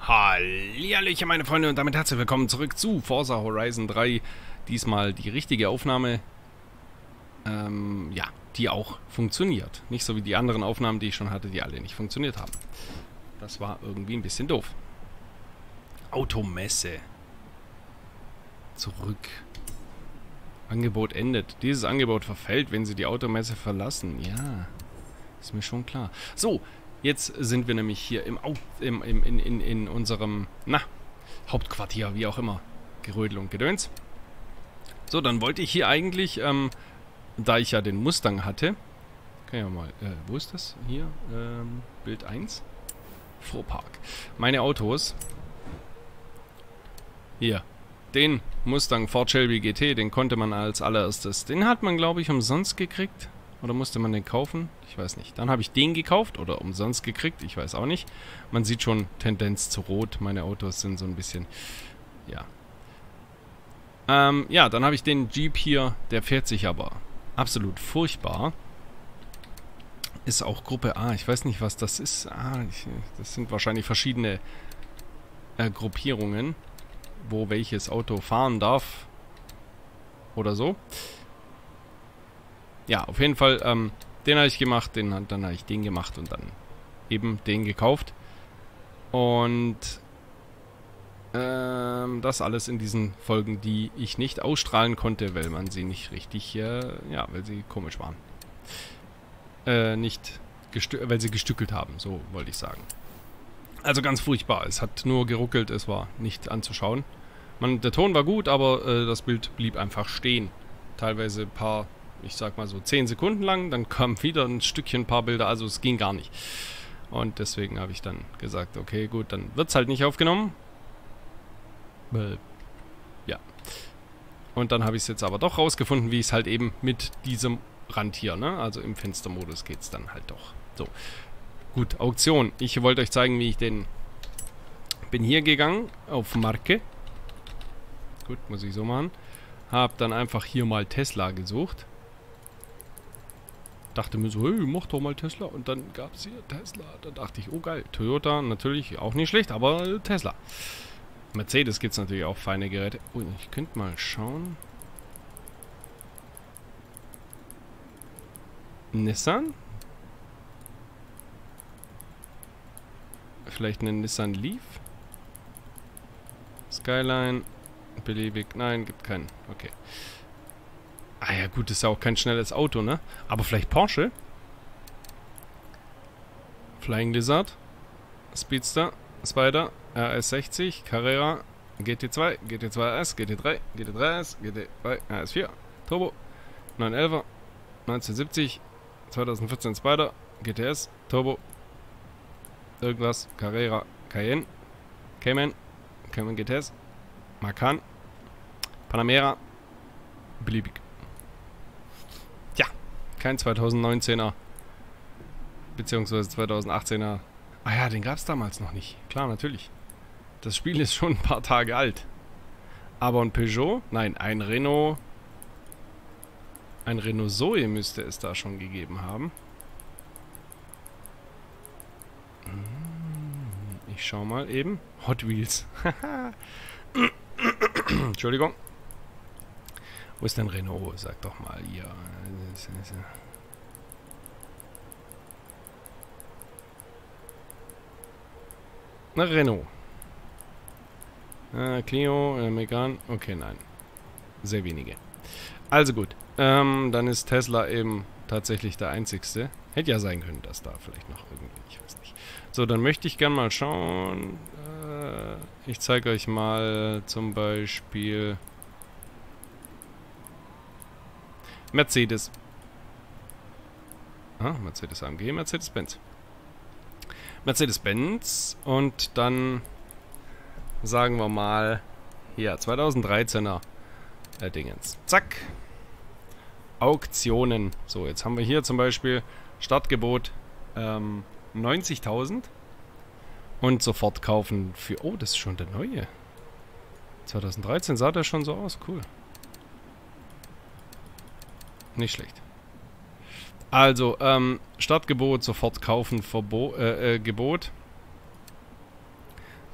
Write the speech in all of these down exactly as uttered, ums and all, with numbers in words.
Hallihallöchen, meine Freunde, und damit herzlich willkommen zurück zu Forza Horizon drei. Diesmal die richtige Aufnahme, ähm, ja, die auch funktioniert. Nicht so wie die anderen Aufnahmen, die ich schon hatte, die alle nicht funktioniert haben. Das war irgendwie ein bisschen doof. Automesse. Zurück. Angebot endet. Dieses Angebot verfällt, wenn Sie die Automesse verlassen. Ja, ist mir schon klar. So. Jetzt sind wir nämlich hier im, Au im, im in, in, in unserem, na, Hauptquartier, wie auch immer. Gerödel und Gedöns. So, dann wollte ich hier eigentlich, ähm, da ich ja den Mustang hatte, kann ja mal, äh, wo ist das? Hier, ähm, Bild eins. Fuhrpark. Meine Autos. Hier. Den Mustang Ford Shelby G T, den konnte man als allererstes, den hat man, glaube ich, umsonst gekriegt. Oder musste man den kaufen? Ich weiß nicht. Dann habe ich den gekauft oder umsonst gekriegt. Ich weiß auch nicht. Man sieht schon Tendenz zu rot. Meine Autos sind so ein bisschen... Ja. Ähm, ja, dann habe ich den Jeep hier. Der fährt sich aber absolut furchtbar. Ist auch Gruppe A. Ich weiß nicht, was das ist. Ah, ich, das sind wahrscheinlich verschiedene äh, Gruppierungen, wo welches Auto fahren darf. Oder so. Ja, auf jeden Fall, ähm, den habe ich gemacht, den, dann habe ich den gemacht und dann eben den gekauft. Und ähm, das alles in diesen Folgen, die ich nicht ausstrahlen konnte, weil man sie nicht richtig, äh, ja, weil sie komisch waren. Äh, nicht, weil sie gestückelt haben, so wollte ich sagen. Also ganz furchtbar, es hat nur geruckelt, es war nicht anzuschauen. Man, der Ton war gut, aber äh, das Bild blieb einfach stehen. Teilweise ein paar... ich sag mal so zehn Sekunden lang, dann kam wieder ein Stückchen, ein paar Bilder, also es ging gar nicht. Und deswegen habe ich dann gesagt, okay, gut, dann wird es halt nicht aufgenommen. Äh, ja. Und dann habe ich es jetzt aber doch rausgefunden, wie ich es halt eben mit diesem Rand hier, ne? Also im Fenstermodus geht es dann halt doch. So. Gut, Auktion. Ich wollte euch zeigen, wie ich den... Bin hier gegangen, auf Marke. Gut, muss ich so machen. Hab dann einfach hier mal Tesla gesucht. Dachte mir so, hey, mach doch mal Tesla. Und dann gab es hier Tesla. Da dachte ich, oh geil, Toyota natürlich auch nicht schlecht, aber Tesla. Mercedes gibt es natürlich auch feine Geräte. Oh, ich könnte mal schauen. Nissan? Vielleicht einen Nissan Leaf? Skyline? Beliebig? Nein, gibt keinen. Okay. Ah ja gut, ist ja auch kein schnelles Auto, ne? Aber vielleicht Porsche? Flying Lizard? Speedster? Spider? R S sechzig? Carrera? G T zwei? G T zwei S? G T drei? G T drei S? G T drei? R S vier? Turbo? neunhundertelfer? neunzehnhundertsiebzig? zweitausendvierzehn Spider? G T S? Turbo? Irgendwas? Carrera? Cayenne? Cayman? Cayman G T S? Macan? Panamera? Beliebig. Kein zweitausendneunzehner. Beziehungsweise zweitausendachtzehner. Ah ja, den gab es damals noch nicht. Klar, natürlich. Das Spiel ist schon ein paar Tage alt. Aber ein Peugeot? Nein, ein Renault. Ein Renault Zoe müsste es da schon gegeben haben. Ich schau mal eben. Hot Wheels. Entschuldigung. Wo ist denn Renault? Sag doch mal hier. Na, Renault. Äh, Clio, äh, Megane. Okay, nein. Sehr wenige. Also gut. Ähm, dann ist Tesla eben tatsächlich der einzigste. Hätte ja sein können, dass da vielleicht noch irgendwie, ich weiß nicht. So, dann möchte ich gerne mal schauen. Äh, ich zeige euch mal zum Beispiel... Mercedes. Ah, Mercedes A M G, Mercedes-Benz. Mercedes-Benz und dann sagen wir mal hier zweitausenddreizehner äh, Dingens. Zack. Auktionen. So, jetzt haben wir hier zum Beispiel Startgebot ähm, neunzigtausend und sofort kaufen für... Oh, das ist schon der neue. zweitausenddreizehn sah der schon so aus. Cool. Nicht schlecht. Also, ähm, Startgebot, sofort kaufen, Verbo äh, äh, Gebot.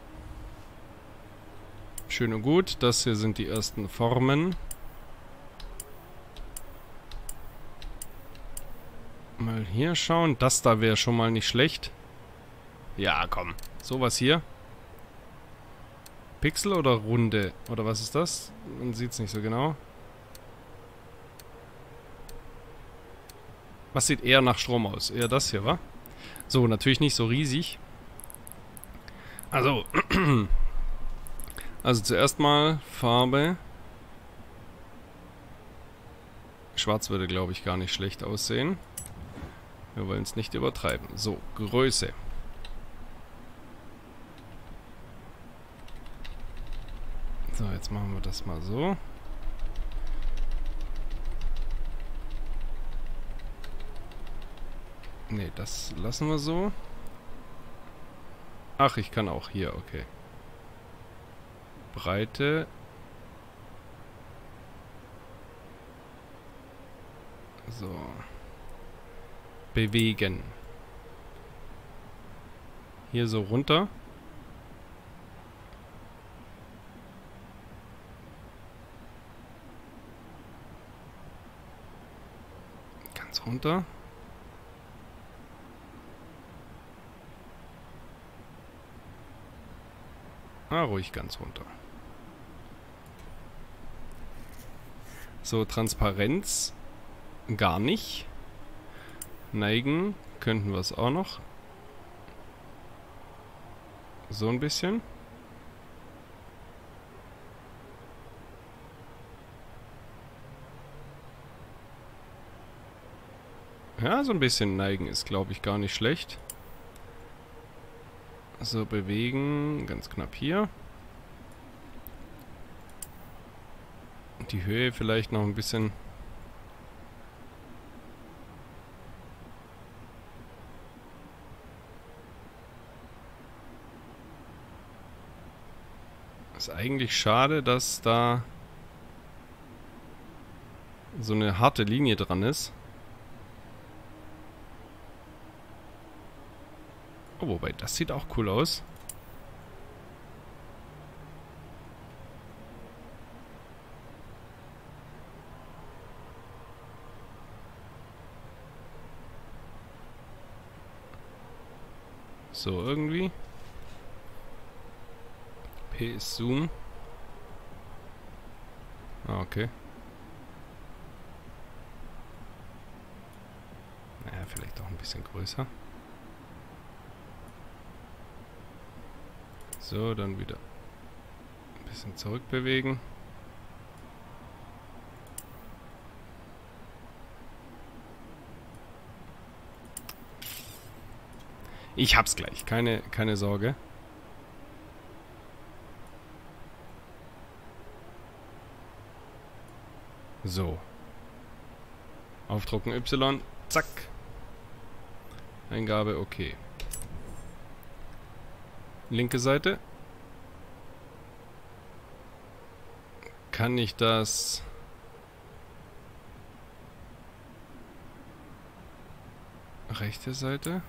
Schön und gut. Das hier sind die ersten Formen. Mal hier schauen. Das da wäre schon mal nicht schlecht. Ja, komm. Sowas hier. Pixel oder Runde? Oder was ist das? Man sieht es nicht so genau. Was sieht eher nach Strom aus? Eher das hier, wa? So, natürlich nicht so riesig. Also, also zuerst mal Farbe. Schwarz würde, glaube ich, gar nicht schlecht aussehen. Wir wollen es nicht übertreiben. So, Größe. So, jetzt machen wir das mal so. Ne, das lassen wir so. Ach, ich kann auch hier, okay. Breite. So. Bewegen. Hier so runter. Ganz runter. Ah, ruhig ganz runter. So, Transparenz gar nicht. Neigen könnten wir es auch noch. So ein bisschen. Ja, so ein bisschen neigen ist, glaube ich, gar nicht schlecht. So, bewegen, ganz knapp hier. Die Höhe vielleicht noch ein bisschen. Ist eigentlich schade, dass da so eine harte Linie dran ist. Oh, wobei, das sieht auch cool aus. So, irgendwie. P ist Zoom. Ah, okay. Naja, vielleicht auch ein bisschen größer. So, dann wieder ein bisschen zurückbewegen. Ich hab's gleich, keine, keine Sorge. So. Aufdrucken Y. Zack. Eingabe okay. Linke Seite. Kann ich das... Rechte Seite.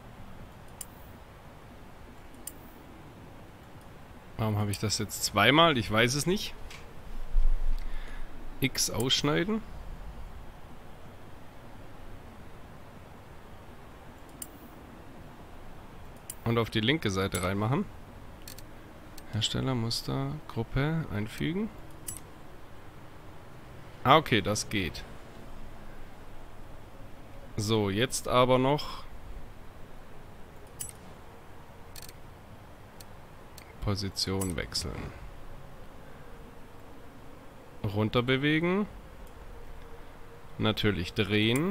Warum habe ich das jetzt zweimal? Ich weiß es nicht. X ausschneiden. Und auf die linke Seite reinmachen. Hersteller, Muster, Gruppe einfügen. Ah, okay, das geht. So, jetzt aber noch Position wechseln. Runter bewegen. Natürlich drehen.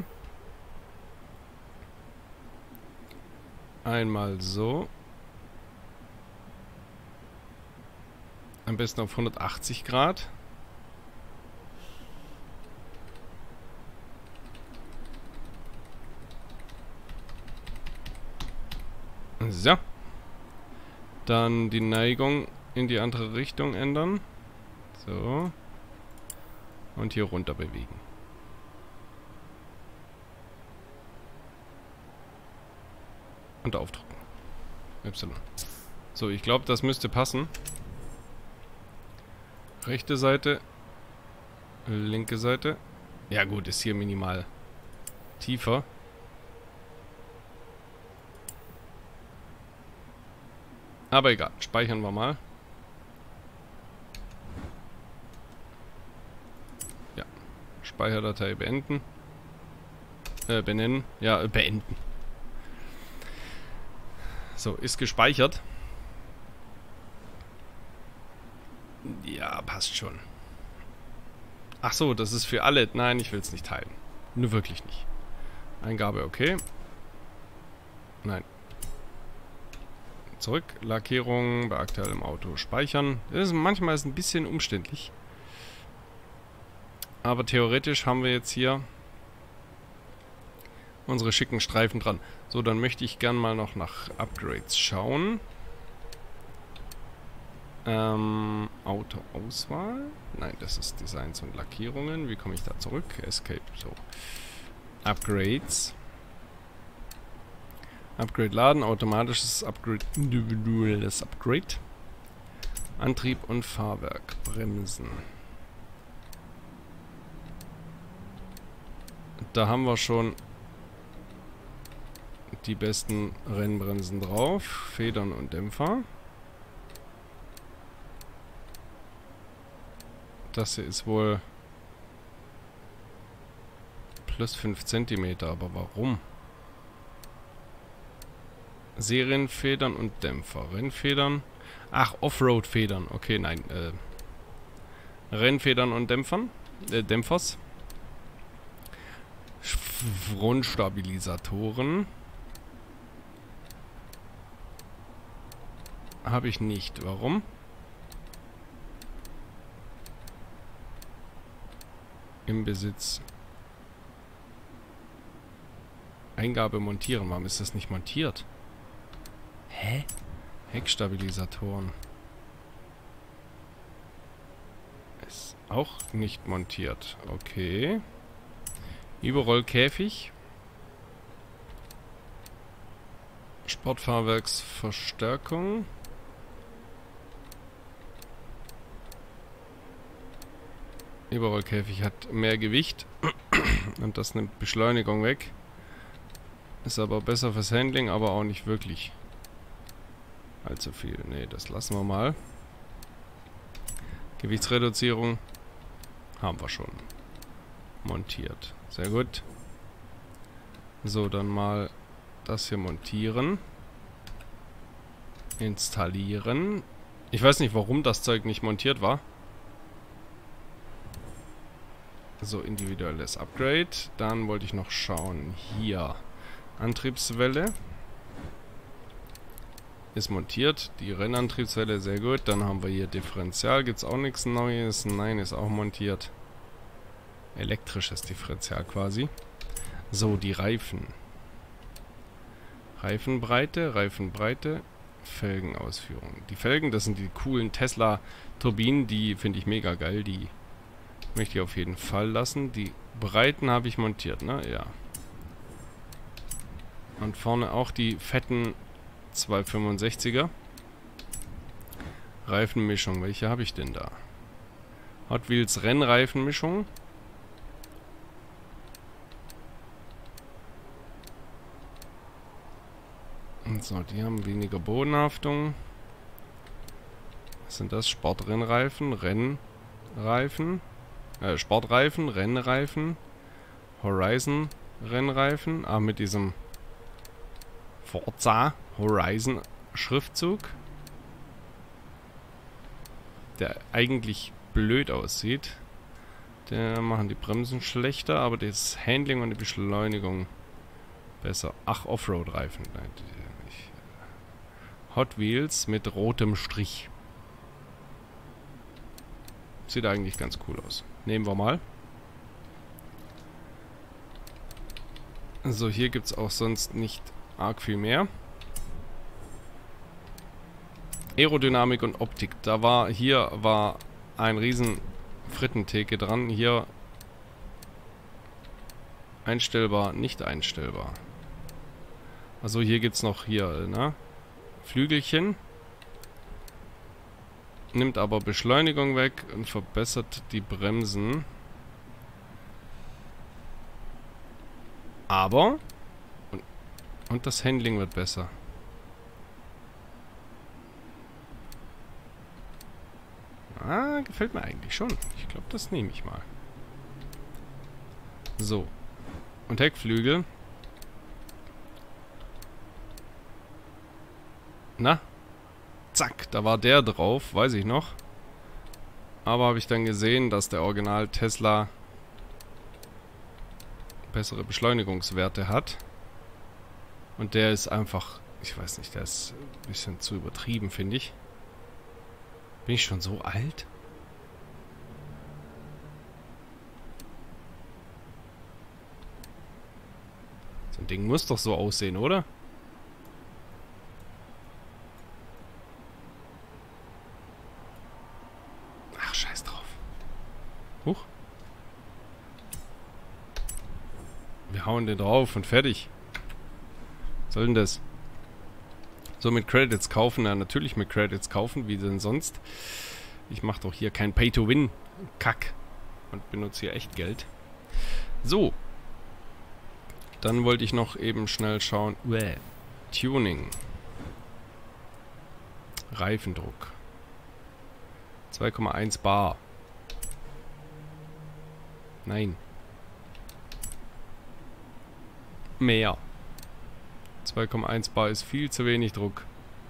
Einmal so. Am besten auf hundertachtzig Grad. So. Dann die Neigung in die andere Richtung ändern. So. Und hier runter bewegen. Und aufdrücken. Y. So, ich glaube, das müsste passen. Rechte Seite. Linke Seite. Ja gut, ist hier minimal tiefer. Aber egal, speichern wir mal. Ja, Speicherdatei beenden. Äh, benennen. Ja, äh, beenden. So, ist gespeichert. Ja, passt schon. Ach so, das ist für alle. Nein, ich will es nicht teilen. Nur wirklich nicht. Eingabe okay. Nein. Zurück. Lackierung bei aktuellem Auto speichern. Das ist manchmal ist ein bisschen umständlich. Aber theoretisch haben wir jetzt hier unsere schicken Streifen dran. So, dann möchte ich gern mal noch nach Upgrades schauen. Ähm, Autoauswahl. Nein, das ist Designs und Lackierungen. Wie komme ich da zurück? Escape. So. Upgrades. Upgrade laden, automatisches Upgrade, individuelles Upgrade. Antrieb und Fahrwerk, Bremsen. Da haben wir schon die besten Rennbremsen drauf. Federn und Dämpfer. Das hier ist wohl plus fünf Zentimeter, aber warum? Serienfedern und Dämpfer. Rennfedern. Ach, Offroad-Federn. Okay, nein. Äh, Rennfedern und Dämpfern. Äh, Dämpfers. Frontstabilisatoren. Habe ich nicht. Warum? Im Besitz. Eingabe montieren. Warum ist das nicht montiert? Hä? Heckstabilisatoren. Ist auch nicht montiert. Okay. Überrollkäfig. Sportfahrwerksverstärkung. Überrollkäfig hat mehr Gewicht. Und das nimmt Beschleunigung weg. Ist aber besser fürs Handling, aber auch nicht wirklich allzu viel. Ne, das lassen wir mal. Gewichtsreduzierung haben wir schon montiert. Sehr gut. So, dann mal das hier montieren. Installieren. Ich weiß nicht, warum das Zeug nicht montiert war. So, individuelles Upgrade. Dann wollte ich noch schauen. Hier. Antriebswelle. Ist montiert. Die Rennantriebswelle, sehr gut. Dann haben wir hier Differential. Gibt es auch nichts Neues? Nein, ist auch montiert. Elektrisches Differential quasi. So, die Reifen. Reifenbreite, Reifenbreite, Felgenausführung. Die Felgen, das sind die coolen Tesla-Turbinen. Die finde ich mega geil. Die möchte ich auf jeden Fall lassen. Die Breiten habe ich montiert, ne? Ja. Und vorne auch die fetten zweihundertfünfundsechziger. Reifenmischung. Welche habe ich denn da? Hot Wheels Rennreifenmischung. Und so, die haben weniger Bodenhaftung. Was sind das? Sportrennreifen, Rennreifen, äh, Sportreifen, Rennreifen, Horizon Rennreifen. Ah, mit diesem Forza Horizon Schriftzug, der eigentlich blöd aussieht. Der machen die Bremsen schlechter, aber das Handling und die Beschleunigung besser. Ach, Offroad-Reifen. Hot Wheels mit rotem Strich. Sieht eigentlich ganz cool aus. Nehmen wir mal. So, hier gibt es auch sonst nicht arg viel mehr. Aerodynamik und Optik. Da war, hier war ein riesen Frittentheke dran. Hier einstellbar, nicht einstellbar. Also hier gibt es noch hier, ne? Flügelchen. Nimmt aber Beschleunigung weg und verbessert die Bremsen. Aber... Und, und das Handling wird besser. Ah, gefällt mir eigentlich schon. Ich glaube, das nehme ich mal. So. Und Heckflügel. Na? Zack, da war der drauf, weiß ich noch. Aber habe ich dann gesehen, dass der Original Tesla bessere Beschleunigungswerte hat. Und der ist einfach, ich weiß nicht, der ist ein bisschen zu übertrieben, finde ich. Bin ich schon so alt? So ein Ding muss doch so aussehen, oder? Ach, scheiß drauf. Huch. Wir hauen den drauf und fertig. Was soll denn das? So, mit Credits kaufen. Ja, natürlich mit Credits kaufen. Wie denn sonst? Ich mache doch hier kein Pay-to-Win-Kack. Und benutze hier echt Geld. So. Dann wollte ich noch eben schnell schauen. Uäh. Tuning. Reifendruck. zwei Komma eins Bar. Nein. Mehr. zwei Komma eins Bar ist viel zu wenig Druck.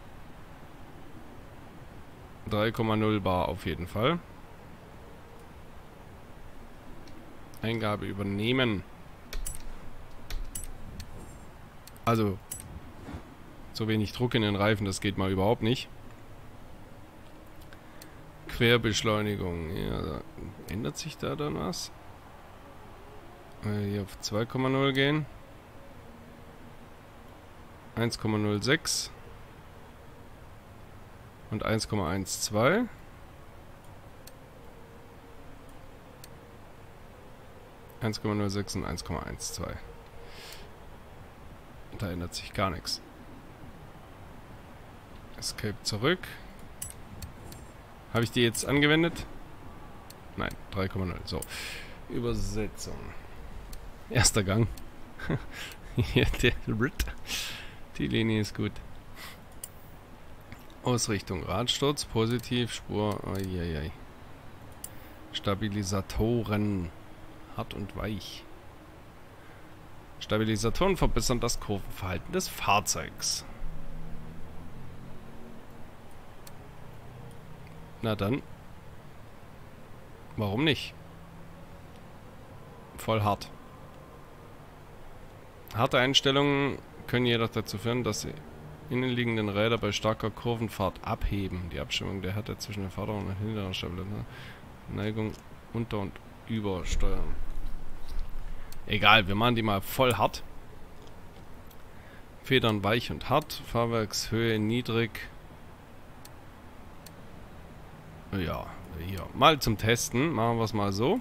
drei Komma null Bar auf jeden Fall. Eingabe übernehmen. Also, so wenig Druck in den Reifen, das geht mal überhaupt nicht. Querbeschleunigung. Ja, da ändert sich da dann was? Äh, hier auf zwei Komma null gehen. eins Komma null sechs und eins Komma eins zwei. eins Komma null sechs und eins Komma eins zwei. Da ändert sich gar nichts. Escape zurück. Habe ich die jetzt angewendet? Nein, drei Komma null. So. Übersetzung. Erster Gang. Hier, der Die Linie ist gut. Ausrichtung. Radsturz. Positiv. Spur. Eieiei. Stabilisatoren. Hart und weich. Stabilisatoren verbessern das Kurvenverhalten des Fahrzeugs. Na dann. Warum nicht? Voll hart. Harte Einstellungen können jedoch dazu führen, dass die innenliegenden Räder bei starker Kurvenfahrt abheben. Die Abstimmung der Härte zwischen der Vorder- und hinteren Stabilisatoren. Neigung unter- und übersteuern. Egal, wir machen die mal voll hart. Federn weich und hart. Fahrwerkshöhe niedrig. Ja, hier. Mal zum Testen. Machen wir es mal so.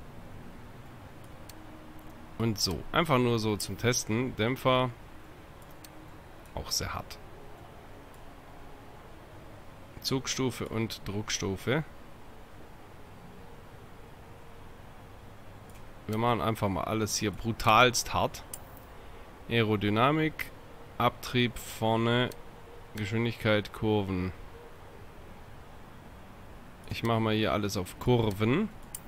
Und so. Einfach nur so zum Testen. Dämpfer. Auch sehr hart. Zugstufe und Druckstufe. Wir machen einfach mal alles hier brutalst hart. Aerodynamik. Abtrieb vorne. Geschwindigkeit, Kurven. Ich mache mal hier alles auf Kurven.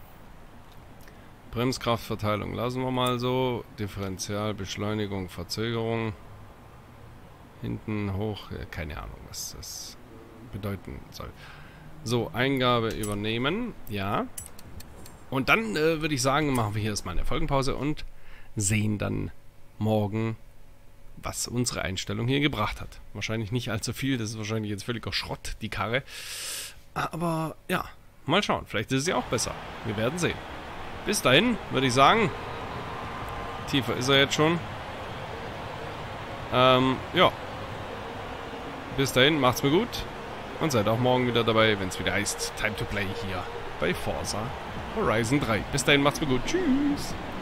Bremskraftverteilung lassen wir mal so. Differential, Beschleunigung, Verzögerung. Hinten hoch. Ja, keine Ahnung, was das bedeuten soll. So, Eingabe übernehmen. Ja. Und dann äh, würde ich sagen, machen wir hier erstmal eine Folgenpause und sehen dann morgen, was unsere Einstellung hier gebracht hat. Wahrscheinlich nicht allzu viel. Das ist wahrscheinlich jetzt völliger Schrott, die Karre. Aber ja, mal schauen. Vielleicht ist sie auch besser. Wir werden sehen. Bis dahin, würde ich sagen. Tiefer ist er jetzt schon. Ähm, ja. Bis dahin, macht's mir gut. Und seid auch morgen wieder dabei, wenn es wieder heißt Time to Play hier bei Forza Horizon drei. Bis dahin, macht's mir gut. Tschüss.